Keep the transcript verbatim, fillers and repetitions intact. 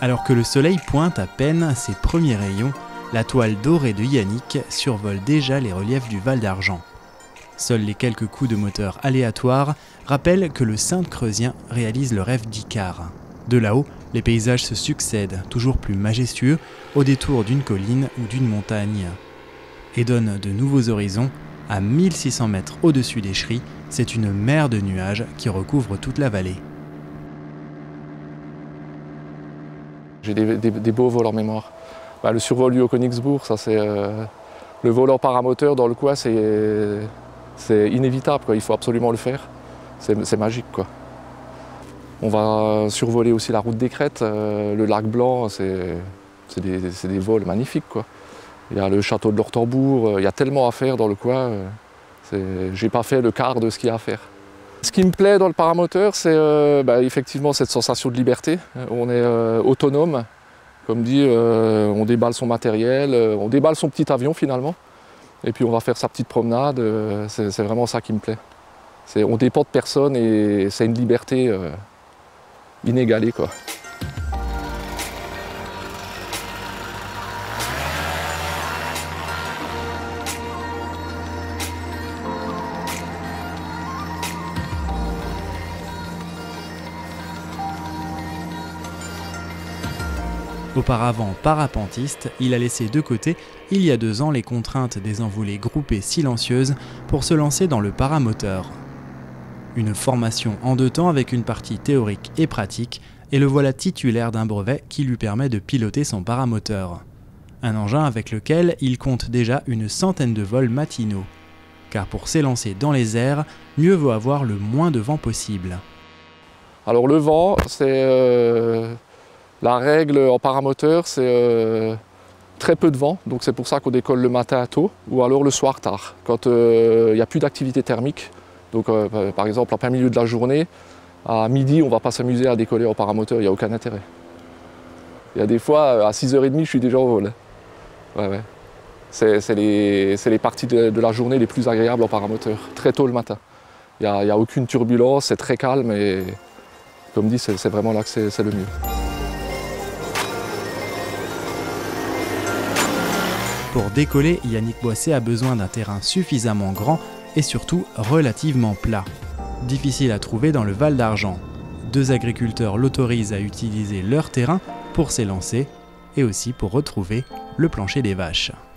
Alors que le soleil pointe à peine ses premiers rayons, la toile dorée de Yannick survole déjà les reliefs du Val d'Argent. Seuls les quelques coups de moteur aléatoires rappellent que le Sainte-Creusien réalise le rêve d'Icare. De là-haut, les paysages se succèdent, toujours plus majestueux, au détour d'une colline ou d'une montagne. Et donnent de nouveaux horizons. À mille six cents mètres au-dessus des Cheries, c'est une mer de nuages qui recouvre toute la vallée. J'ai des, des, des beaux vols en mémoire. Bah, le survol du Haut-Königsbourg, ça c'est euh, le vol en paramoteur dans le coin, c'est inévitable, quoi. Il faut absolument le faire. C'est magique, quoi. On va survoler aussi la route des Crêtes, euh, le lac Blanc, c'est des, des vols magnifiques, quoi. Il y a le château de l'Ortembourg, euh, il y a tellement à faire dans le coin. Euh, J'ai pas fait le quart de ce qu'il y a à faire. Ce qui me plaît dans le paramoteur, c'est euh, bah, effectivement cette sensation de liberté. On est euh, autonome, comme dit, euh, on déballe son matériel, euh, on déballe son petit avion finalement, et puis on va faire sa petite promenade. Euh, c'est vraiment ça qui me plaît. On dépend de personne et c'est une liberté euh, inégalée, quoi. Auparavant parapentiste, il a laissé de côté, il y a deux ans, les contraintes des envolées groupées silencieuses pour se lancer dans le paramoteur. Une formation en deux temps avec une partie théorique et pratique, et le voilà titulaire d'un brevet qui lui permet de piloter son paramoteur. Un engin avec lequel il compte déjà une centaine de vols matinaux. Car pour s'élancer dans les airs, mieux vaut avoir le moins de vent possible. Alors le vent, c'est... Euh... La règle en paramoteur, c'est euh, très peu de vent, donc c'est pour ça qu'on décolle le matin tôt ou alors le soir tard, quand il euh, n'y a plus d'activité thermique. Donc euh, par exemple en plein milieu de la journée, à midi on ne va pas s'amuser à décoller en paramoteur, il n'y a aucun intérêt. Il y a des fois à six heures trente je suis déjà au vol. Ouais, ouais. C'est les, les parties de, de la journée les plus agréables en paramoteur, très tôt le matin. Il n'y a, a aucune turbulence, c'est très calme et comme dit c'est vraiment là que c'est le mieux. Pour décoller, Yannick Boisset a besoin d'un terrain suffisamment grand et surtout relativement plat. Difficile à trouver dans le Val d'Argent. Deux agriculteurs l'autorisent à utiliser leur terrain pour s'élancer et aussi pour retrouver le plancher des vaches.